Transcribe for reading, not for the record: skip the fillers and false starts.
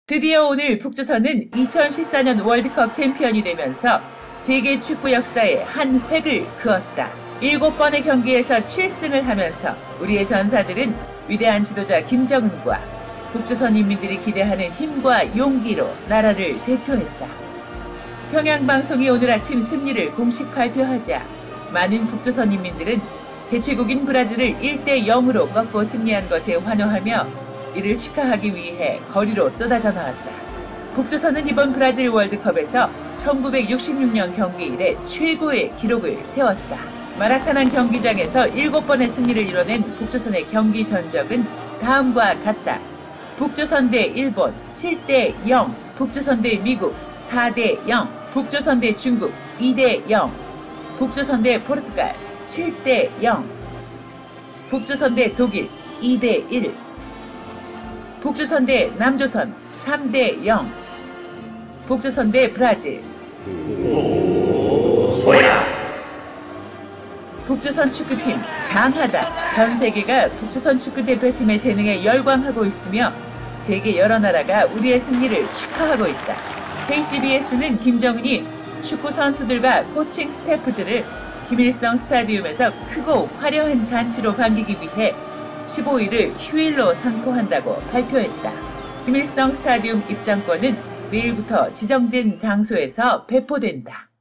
드디어 오늘 북조선은 2014년 월드컵 챔피언이 되면서 세계 축구 역사에 한 획을 그었다. 7번의 경기에서 7승을 하면서 우리의 전사들은 위대한 지도자 김정은과 북조선 인민들이 기대하는 힘과 용기로 나라를 대표했다. 평양방송이 오늘 아침 승리를 공식 발표하자 많은 북조선 인민들은 개최국인 브라질을 1대0으로 꺾고 승리한 것에 환호하며 이를 축하하기 위해 거리로 쏟아져 나왔다. 북조선은 이번 브라질 월드컵에서 1966년 경기 이래 최고의 기록을 세웠다. 마라카난 경기장에서 7번의 승리를 이뤄낸 북조선의 경기 전적은 다음과 같다. 북조선 대 일본 7대0, 북조선 대 미국 4대0, 북조선 대 중국 2대0, 북조선 대 포르투갈 7대0, 북조선 대 독일 2대1, 북조선 대 남조선 3대0, 북조선 대 브라질. 북조선 축구팀 장하다. 전 세계가 북조선 축구 대표팀의 재능에 열광하고 있으며 세계 여러 나라가 우리의 승리를 축하하고 있다. KCBS는 김정은이 축구 선수들과 코칭 스태프들을 김일성 스타디움에서 크고 화려한 잔치로 반기기 위해 15일을 휴일로 상포한다고 발표했다. 김일성 스타디움 입장권은 내일부터 지정된 장소에서 배포된다.